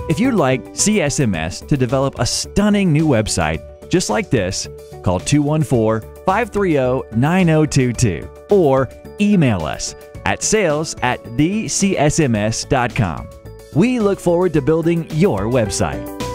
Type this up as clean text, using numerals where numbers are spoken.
If you'd like CSMS to develop a stunning new website just like this, call 214-530-9022 or email us at sales@thecsms.com. We look forward to building your website.